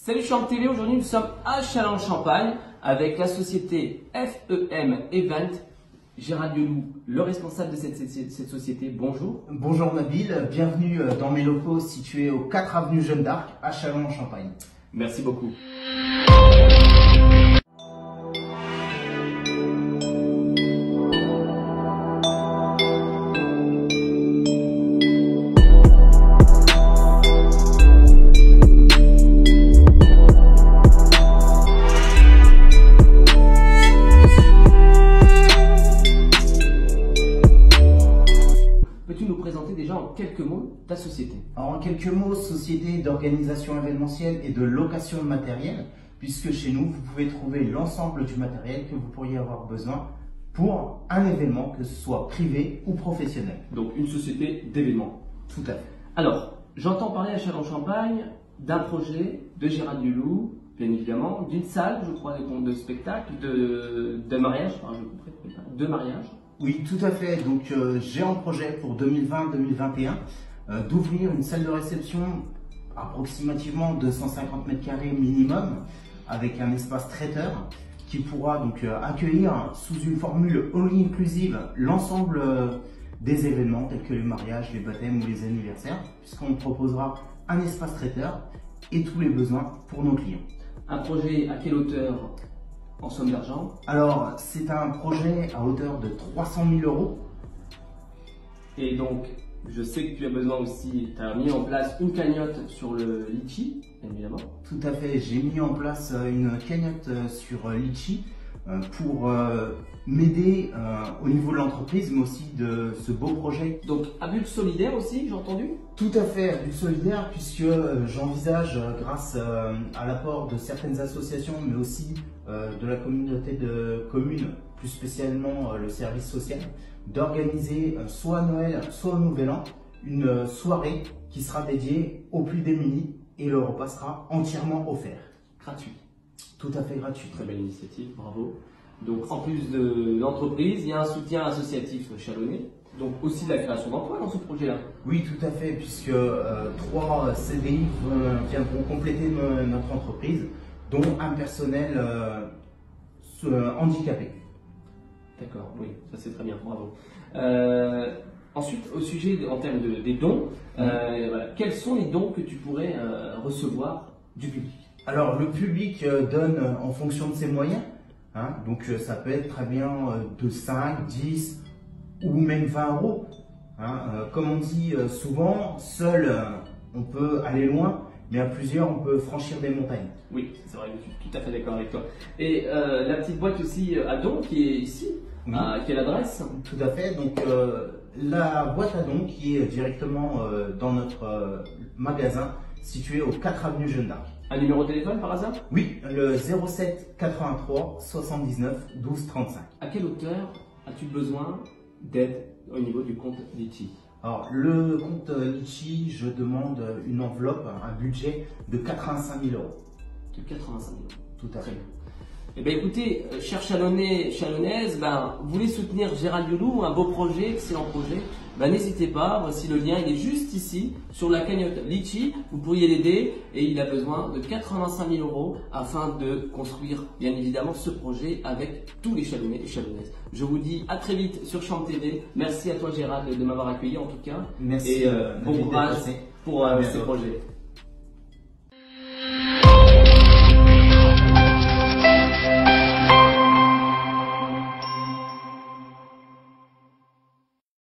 Salut Champ TV, aujourd'hui nous sommes à Châlons-en-Champagne avec la société FEM Event. Gérald Dieloup, le responsable de cette société, bonjour. Bonjour Nabil, bienvenue dans mes locaux situés au 4 avenue Jeanne d'Arc à Châlons-en-Champagne. Merci beaucoup. Peux-tu nous présenter déjà en quelques mots ta société? Alors en quelques mots, société d'organisation événementielle et de location de matériel, puisque chez nous, vous pouvez trouver l'ensemble du matériel que vous pourriez avoir besoin pour un événement, que ce soit privé ou professionnel. Donc une société d'événements. Tout à fait. Alors, j'entends parler à Châlons-en-Champagne d'un projet de Gérald Dieloup, bien évidemment, d'une salle, je crois, de spectacle, de mariage, enfin, je comprends pas, de mariage. Oui, tout à fait. Donc j'ai en projet pour 2020-2021 d'ouvrir une salle de réception approximativement 250 m² minimum avec un espace traiteur qui pourra donc accueillir sous une formule all-inclusive l'ensemble des événements tels que les mariages, les baptêmes ou les anniversaires, puisqu'on proposera un espace traiteur et tous les besoins pour nos clients. Un projet à quelle hauteur en somme d'argent? Alors, c'est un projet à hauteur de 300 000 €. Et donc, je sais que tu as besoin aussi, tu as mis en place une cagnotte sur le Litchi, bien évidemment. Tout à fait, j'ai mis en place une cagnotte sur Litchi pour m'aider au niveau de l'entreprise, mais aussi de ce beau projet. Donc, à but solidaire aussi, j'ai entendu? Tout à fait, à but solidaire, puisque j'envisage, grâce à l'apport de certaines associations, mais aussi de la communauté de communes, plus spécialement le service social, d'organiser soit à Noël, soit au Nouvel An, une soirée qui sera dédiée aux plus démunis et le repas sera entièrement offert. Gratuit. Tout à fait gratuit. Très belle initiative, bravo. Donc, en plus de l'entreprise, il y a un soutien associatif chalonnais. Donc, aussi la création d'emplois dans ce projet-là. Oui, tout à fait, puisque 3 CDI viendront compléter notre entreprise, dont un personnel handicapé. D'accord, oui, ça c'est très bien, bravo. Ensuite, au sujet, en termes des dons, voilà, quels sont les dons que tu pourrais recevoir du public? Alors, le public donne en fonction de ses moyens, hein, donc ça peut être très bien de 5, 10 ou même 20 €. Hein, comme on dit souvent, seul on peut aller loin, mais à plusieurs on peut franchir des montagnes. Oui, c'est vrai, je suis tout à fait d'accord avec toi. Et la petite boîte aussi à dons qui est ici, Oui. à quelle adresse? Tout à fait, donc la boîte à dons qui est directement dans notre magasin situé au 4 avenue Jeanne d'Arc. Un numéro de téléphone par hasard? Oui, le 07 83 79 12 35. À quelle hauteur as-tu besoin d'aide au niveau du compte Litchi? Alors, le compte Litchi, je demande une enveloppe, un budget de 85 000 €. De 85 000 €. Tout à Très fait. bien. Eh bien écoutez, chers Chalonnais, Chalonnaises, vous voulez soutenir Gérald Dieloup, un beau projet, excellent projet, n'hésitez pas, voici le lien, il est juste ici, sur la cagnotte Litchi, vous pourriez l'aider et il a besoin de 85 000 € afin de construire bien évidemment ce projet avec tous les Chalonnais et Chalonnaises. Je vous dis à très vite sur Champ TV, merci à toi Gérald de m'avoir accueilli en tout cas, Merci, et bon David, courage d'être passé. pour À ce bientôt. projet.